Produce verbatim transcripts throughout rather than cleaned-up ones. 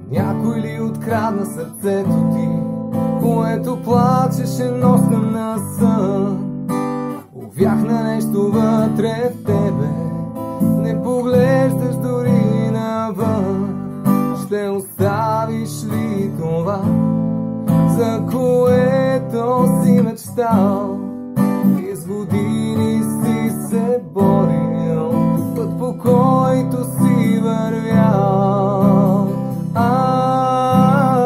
Някой ли открадна сърцето ти, което плачеше нощем на сън? Увяхна нещо вътре в тебе, не поглеждаш дори навън. Ще оставиш ли това, за което си мечтал? И с години си се борил, път по който си вървял. А,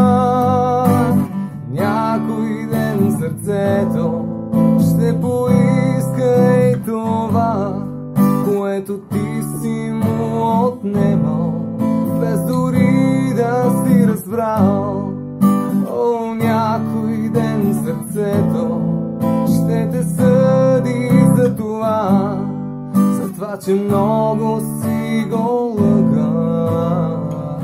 някой ден сърцето ще поиска и това, което ти си му отнемал, без дори да си разбрал. О, някой ден сърцето ще те съди за това, за това, че много си го лъгал.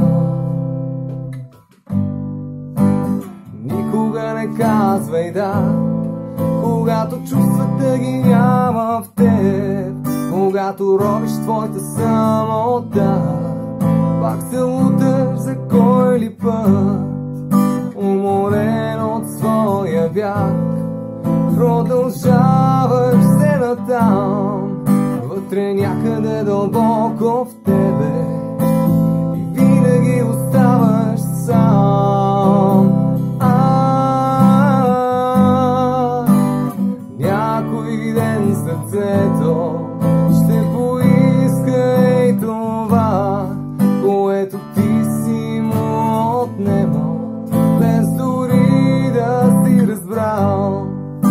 Никога не казвай да, когато чувствата ги няма в теб, когато робиш твоята самота. Пак се луташ за кой ли път, уморен от своя бяг, продължаваш се натам, вътре някъде дълбоко в тебе, и винаги оставаш сам. А, някой ден сърцето ще поиска и това, което ти си му отнемал, без дори да си разбрал.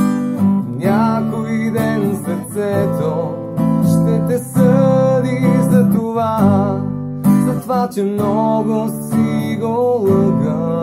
Някой ден сърцето ще те съди за това, за това, че много си го лъгал.